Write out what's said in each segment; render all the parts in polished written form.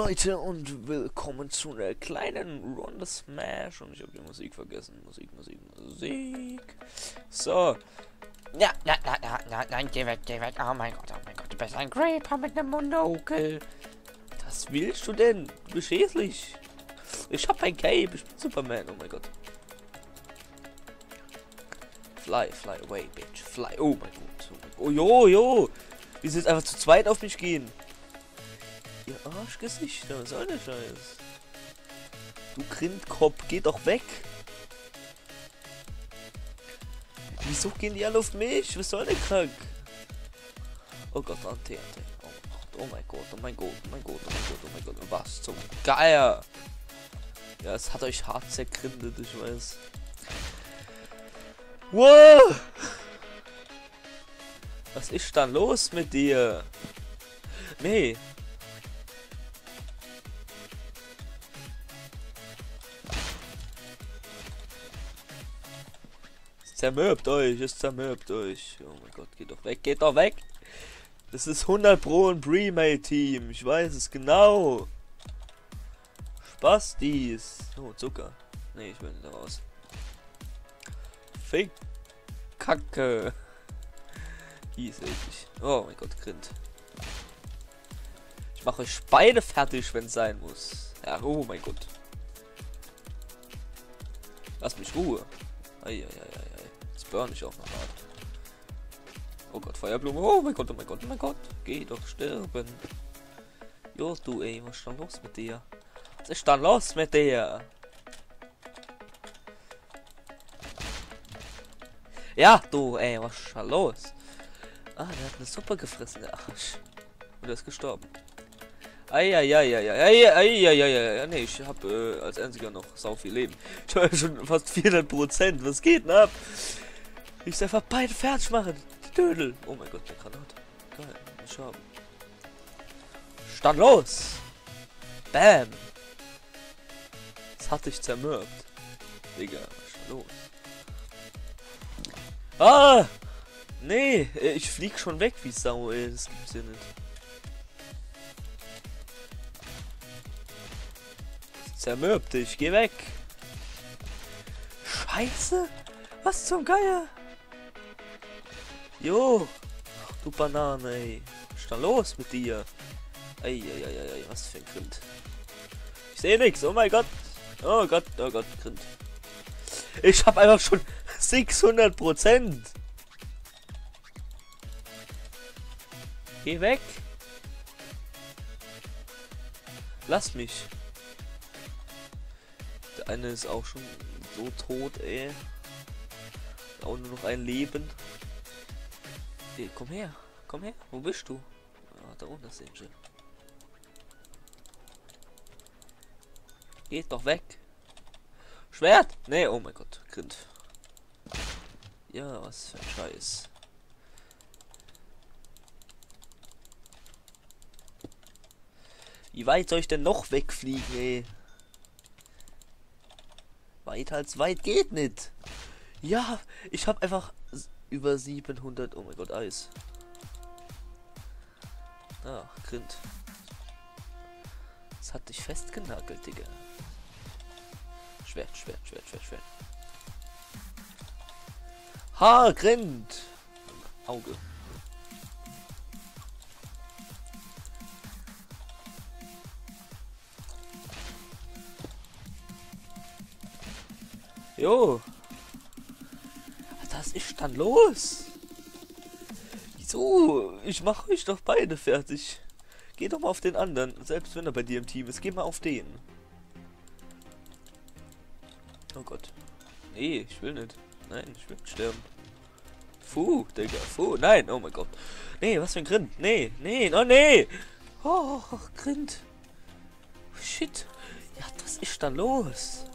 Leute und willkommen zu einer kleinen Runde Smash. Und ich habe die Musik vergessen. Musik. So. Ja, nein, geh weg. Oh mein Gott, du bist ein Creeper mit einem Monokel. Was willst du denn? Du bist hässlich. Ich hab ein Cape, ich bin Superman. Oh mein Gott. Fly away, bitch. Fly. Oh mein Gott. Oh jo. Wie sie jetzt einfach zu zweit auf mich gehen. Ihr Arschgesichter, was soll der Scheiß? Du Grindkopf, geh doch weg! Wieso gehen die alle auf mich? Was soll der Kack? Oh Gott, Ante. Oh mein Gott. Was zum Geier! Ja, es hat euch hart zergrindet, ich weiß. Wow! Was ist dann los mit dir? Nee. Es zermürbt euch. Oh mein Gott, geht doch weg. Das ist 100 Pro ein Pre-Made-Team. Ich weiß es genau. Spastis. Oh, Zucker. Nee, ich will nicht raus. Fake Kacke. Hieß ich. Oh mein Gott, Grind. Ich mache euch beide fertig, wenn es sein muss. Ja, oh mein Gott. Lass mich Ruhe. Eieieiei. Jetzt burn ich auch noch hart. Oh Gott, Feuerblume. Oh mein Gott. Geh doch sterben. Jo, du ey, was ist denn los mit dir? Was ist denn los mit dir? Ja, du ey, was ist denn los? Ah, der hat eine Suppe gefressen, der Arsch. Und er ist gestorben. Eieieiei. Nee, ich habe als einziger noch sau viel Leben. Ich habe ja schon fast 400%. Was geht denn ab? Ich soll einfach beide fertig machen. Die Dödel. Oh mein Gott, eine Granate. Geil, ich habe. Stand los. Bam. Das hat dich zermürbt. Digga, was ist denn los? Ah! Nee, ich flieg schon weg wie Sau, ey. Das gibt's ja nicht. Zermürbt dich, geh weg. Scheiße. Was zum Geier? Jo. Ach, du Banane, ey. Was ist da los mit dir? Eieieiei, was für ein Grind. Ich sehe nichts, oh mein Gott. Oh Gott, Grind. Ich hab einfach schon 600%. Geh weg. Lass mich. Der eine ist auch schon so tot, ey. Auch nur noch ein Leben. Hey, komm her. Wo bist du? Ah, da unten ist Angel. Geht doch weg. Schwert! Nee, oh mein Gott. Grind. Ja, was für ein Scheiß. Wie weit soll ich denn noch wegfliegen, ey? Weiter als weit geht nicht. Ja, ich habe einfach über 700. Oh mein Gott, Eis. Ah, Grind. Das hat dich festgenagelt, Digga. Schwert. Ha, Grind. Auge. Jo. Was ist dann los? Wieso? Ich mache euch doch beide fertig. Geh doch mal auf den anderen, selbst wenn er bei dir im Team ist. Geh mal auf den. Oh Gott. Nee, ich will nicht. Nein, ich will sterben. Digga, nein, oh mein Gott. Nee, was für ein Grind. Nee. Oh nee. Oh, Grind. Shit. Ja, was ist da los?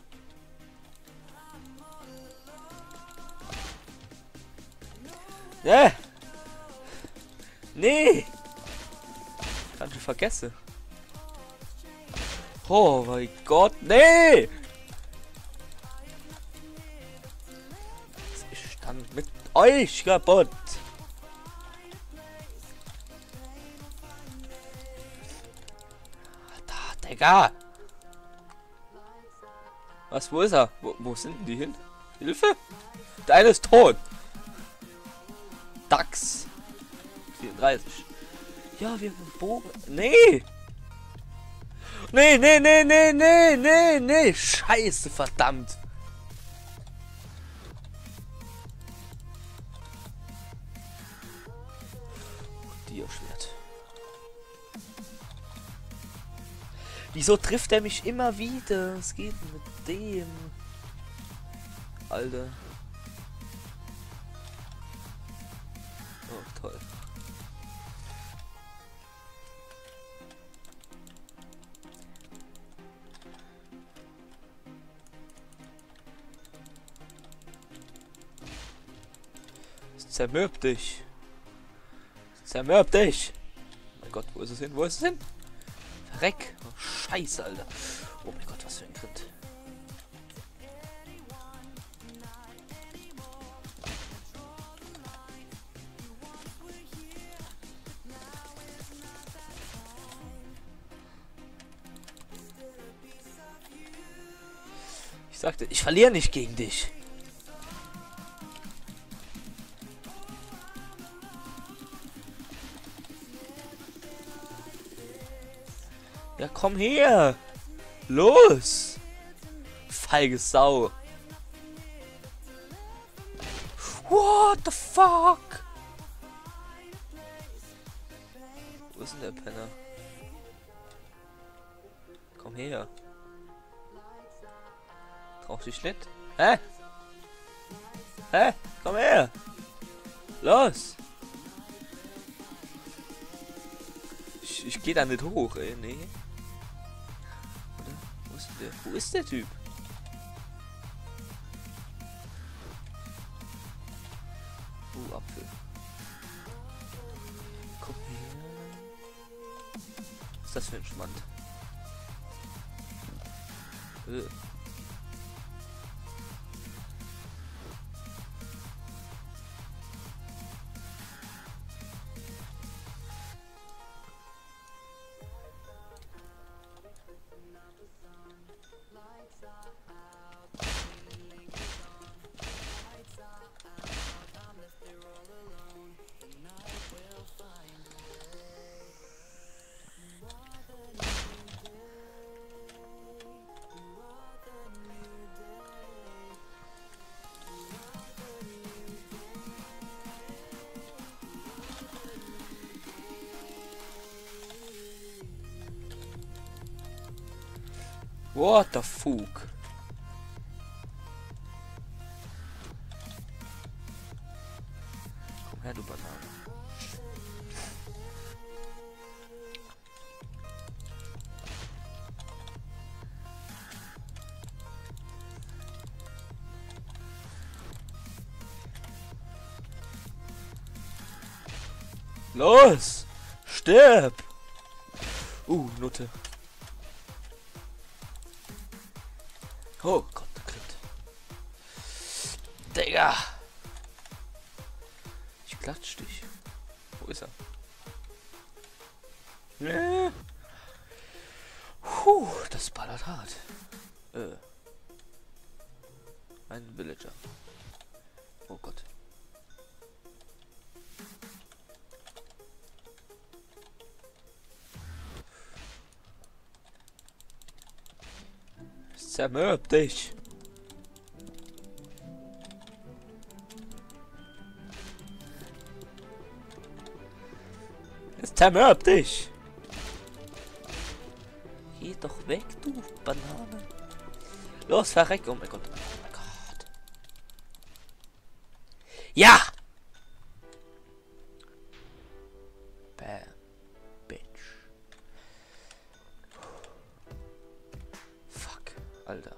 Ja. Nee. Kann ich vergessen. Oh mein Gott. Nee. Was ist dann mit euch kaputt? Digga! Was, wo ist er? Wo sind denn die hin? Hilfe? Der eine ist tot. Dax. 34. Ja, wir haben einen Bogen. Nee! Nee. Scheiße, verdammt. Dioschwert. Wieso trifft er mich immer wieder? Was geht denn mit dem? Alter. Oh, toll. Zermürb dich. Zermürb dich. Oh mein Gott, wo ist es hin? Wo ist es hin? Verreck. Oh, Scheiße, Alter. Oh mein Gott, was für ein Crit. Ich sagte, ich verliere nicht gegen dich. Ja, komm her! Los! Feige Sau! What the fuck? Wo ist denn der Penner? Komm her! Brauch dich nicht? Hä? Hä? Komm her! Los! Ich gehe da nicht hoch, ey. Nee. Oder? Wo ist der? Wo ist der Typ? Apfel. Komm her. Was ist das für ein Schmand? What the fuck? Komm her, du Banane. Los! Stirb! Nutte. Oh Gott, der Crit. Digga! Ich klatsch dich. Wo ist er? Das ballert hart. Ein Villager. Oh Gott. Zermürb dich! Es zermürb dich! Geh doch weg, du Banane! Los, verreck! Oh mein Gott! Oh mein Gott! Ja! Bam. Bitch. Alter.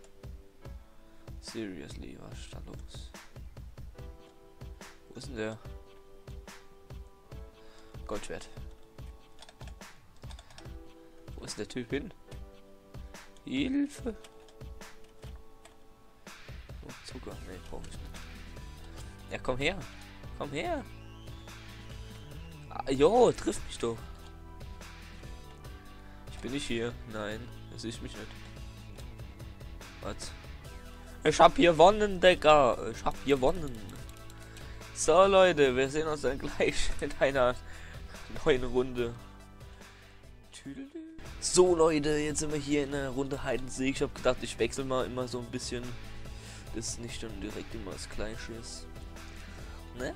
Seriously, was ist da los? Wo ist denn der? Goldschwert. Wo ist der Typ hin? Hilfe! Oh, Zucker. Nee, brauch ich nicht. Ja, komm her! Komm her! Jo, triff mich doch! Ich bin nicht hier. Nein, das sehe ich mich nicht. Was? Ich hab gewonnen, Digga. Ich hab gewonnen. So, Leute, wir sehen uns dann gleich in einer neuen Runde. So, Leute, jetzt sind wir hier in der Runde Hide and Seek. Ich habe gedacht, ich wechsle mal immer so ein bisschen. Das ist nicht dann direkt immer das Gleiche ist. Ne?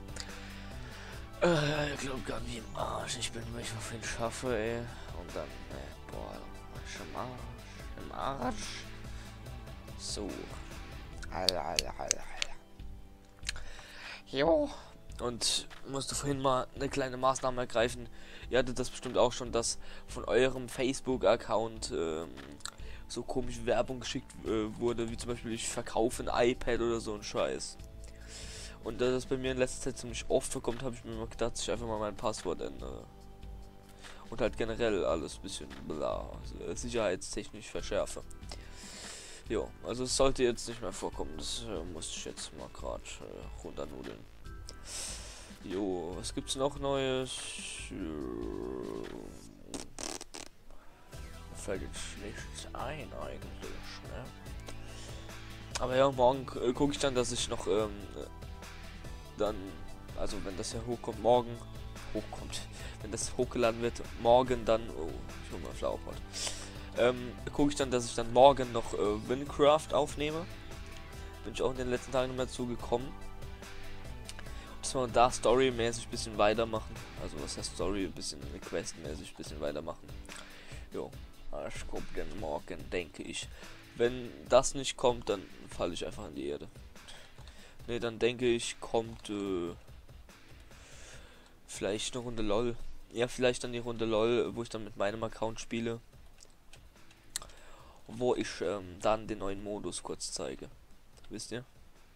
Ich glaube gar nicht im Arsch. Ich bin mich auf den schaffe, ey. Und dann, boah, im Arsch. So. Jo. Und musste vorhin mal eine kleine Maßnahme ergreifen. Ihr hattet das bestimmt auch schon, dass von eurem Facebook-Account so komische Werbung geschickt wurde, wie zum Beispiel ich verkaufe ein iPad oder so ein Scheiß. Und da das bei mir in letzter Zeit ziemlich oft vorkommt, habe ich mir mal gedacht, dass ich einfach mal mein Passwort ändere. Und halt generell alles ein bisschen bla, sicherheitstechnisch verschärfe. Jo, also es sollte jetzt nicht mehr vorkommen, das muss ich jetzt mal gerade runternudeln. Jo, was gibt's noch Neues? Fällt jetzt nichts ein eigentlich, ne? Aber ja, morgen gucke ich dann, dass ich noch dann, also wenn das ja hochkommt, wenn das hochgeladen wird, morgen dann, oh, ich hol mal Flowerpot, gucke ich dann, dass ich dann morgen noch Winecraft aufnehme. Bin ich auch in den letzten Tagen immer zugekommen. Dass wir da storymäßig ein bisschen weitermachen. Also was heißt Story, ein bisschen questmäßig ein bisschen weitermachen. Jo, ich gucke dann morgen, denke ich. Wenn das nicht kommt, dann falle ich einfach in die Erde. Ne, dann denke ich, kommt vielleicht eine Runde LOL. Ja, vielleicht dann die Runde LOL, wo ich dann mit meinem Account spiele. Wo ich dann den neuen Modus kurz zeige. Wisst ihr?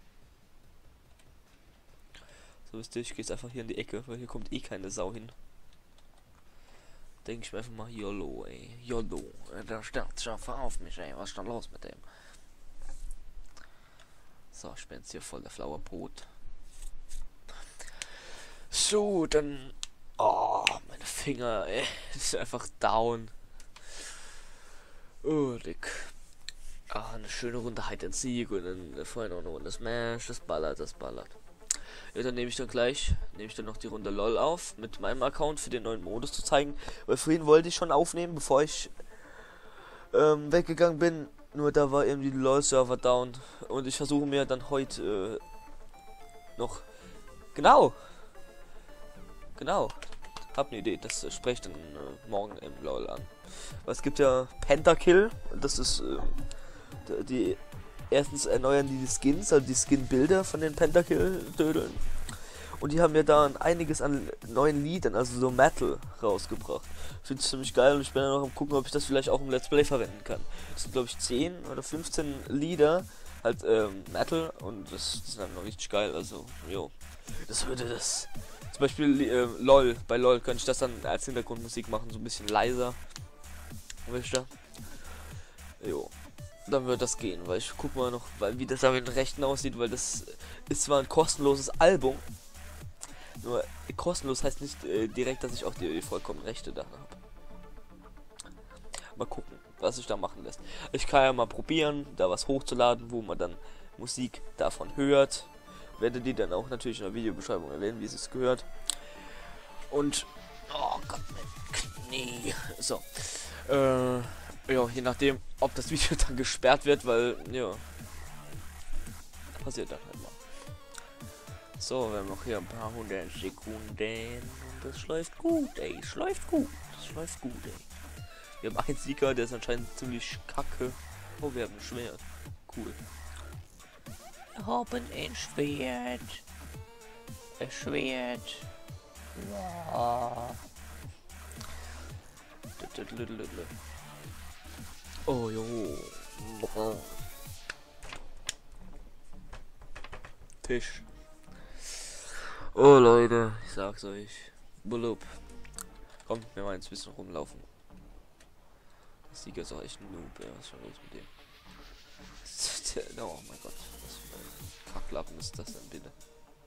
So, wisst ihr, ich gehe jetzt einfach hier in die Ecke, weil hier kommt eh keine Sau hin. Denke ich mir einfach mal, YOLO, ey. YOLO. Der Sternschaffer auf mich, ey. Was ist denn los mit dem? So, ich bin jetzt hier voll der Flowerpot. So, dann... Oh, meine Finger, ey. Das ist einfach down. Oh, dick. Ah, eine schöne Runde Hide and Seek und dann vorhin noch eine Runde Smash. Das ballert, das ballert. Ja, dann nehme ich dann noch die Runde LOL auf mit meinem Account für den neuen Modus zu zeigen. Weil vorhin wollte ich schon aufnehmen, bevor ich weggegangen bin. Nur da war irgendwie die LOL-Server down. Und ich versuche mir dann heute noch... Genau. Hab eine Idee, das spreche ich dann morgen im LOL an. Weil es gibt ja Pentakill. Und das ist die... Erstens erneuern die Skins, also die Skin-Bilder von den Pentakill-Dödeln. Und die haben ja da einiges an neuen Liedern, also so Metal, rausgebracht. Finde ich ziemlich geil und ich bin dann noch am gucken, ob ich das vielleicht auch im Let's Play verwenden kann. Das sind glaube ich 10 oder 15 Lieder, halt Metal und das ist dann noch richtig geil, also jo. Das würde das... Zum Beispiel LOL, bei LOL könnte ich das dann als Hintergrundmusik machen, so ein bisschen leiser. Wisst ihr? Jo. Dann wird das gehen, weil ich guck mal noch, wie das da mit den Rechten aussieht, weil das ist zwar ein kostenloses Album, nur kostenlos heißt nicht direkt, dass ich auch die vollkommen Rechte da habe. Mal gucken, was sich da machen lässt. Ich kann ja mal probieren, da was hochzuladen, wo man dann Musik davon hört. Werde die dann auch natürlich in der Videobeschreibung erwähnen, wie es gehört. Und oh Gott, mein Knie. So. Ja, je nachdem, ob das Video dann gesperrt wird, weil, ja, passiert dann halt mal. So, wir haben noch hier ein paar 100 Sekunden und das läuft gut, ey, das läuft gut, ey. Wir haben einen Sieger, der ist anscheinend ziemlich kacke. Oh, wir haben ein Schwert. Cool. Wir haben ein Schwert. Ein Schwert. Ja. Oh jo. Tisch. Oh Leute, ich sag's euch. Blub. Kommt, wir mal ein bisschen rumlaufen. Das Sieger ist auch echt ein Noob, ja, was ist schon los mit dem? Oh mein Gott, was für ein Kacklappen ist das denn bitte?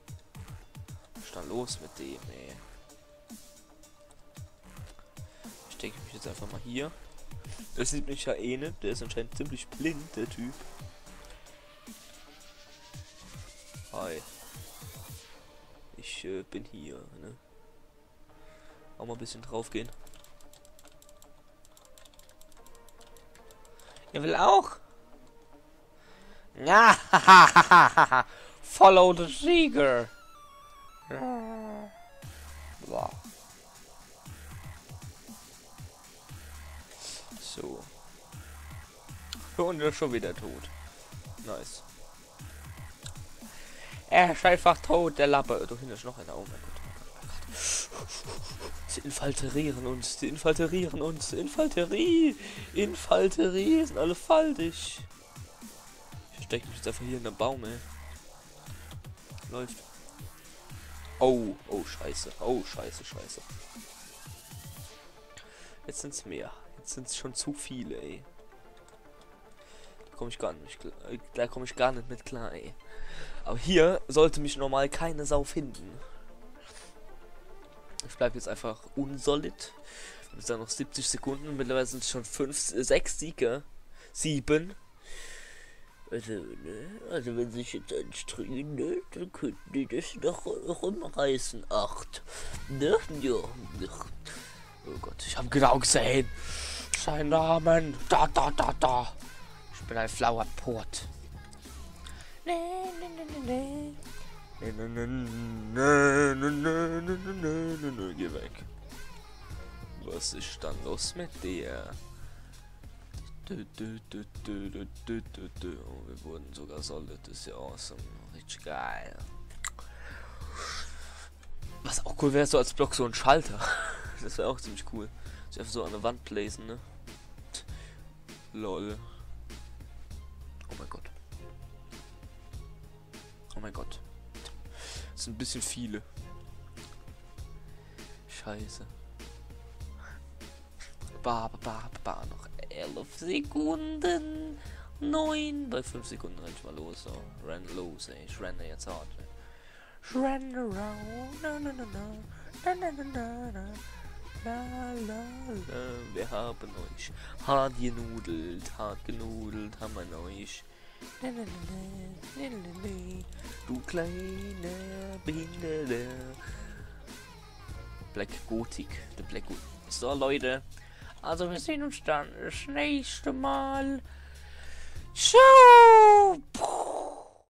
Was ist da los mit dem, ey? Stecke ich mich jetzt einfach mal hier. Das sieht mich ja eh nicht. Der ist anscheinend ziemlich blind, der Typ. Hi. Ich bin hier, ne? Auch mal ein bisschen drauf gehen. Ihr will auch? Ja, follow the Sieger. Boah. So. Und er ist schon wieder tot. Nice. Er ist einfach tot, der Lappe. Da hinten ist noch einer. Oh mein Gott. Oh mein Gott. Sie infiltrieren uns. Sie infiltrieren uns. Infanterie sind alle faltig. Ich stecke mich jetzt einfach hier in den Baum, ey. Läuft. Oh, oh, scheiße. Oh, scheiße. Jetzt sind's mehr. Jetzt sind's schon zu viele, ey. Da komme ich gar nicht klar. Da komme ich gar nicht mit klar, ey. Aber hier sollte mich normal keine Sau finden. Ich bleibe jetzt einfach unsolid. Wir sind noch 70 Sekunden. Mittlerweile sind es schon 6 Siege. 7. Also wenn sich jetzt anstrengen, ne, dann könnten die das noch rumreißen. 8. Ne? Ja. Oh Gott, ich habe genau gesehen. Sein Namen. Da. Ich bin ein Flower Port. Geh weg. Was ist dann los mit dir? Oh, wir wurden sogar solid. Das ist ja awesome. Richtig geil. Was auch cool wäre, so als Block so ein Schalter. Das wäre auch ziemlich cool. Ich einfach so an der Wand placen, ne? Lol. Oh mein Gott. Oh mein Gott. Das sind ein bisschen viele. Scheiße. Noch 11 Sekunden. 9. Bei 5 Sekunden renn ich mal los. So. Renn los, ey. Ich renne jetzt hart. Ey. Ich renne around. Wir haben euch hart genudelt, haben wir euch. Du kleine Behinderte. Black Gothic, der Black Gothic. So Leute, also wir sehen uns dann das nächste Mal. Ciao!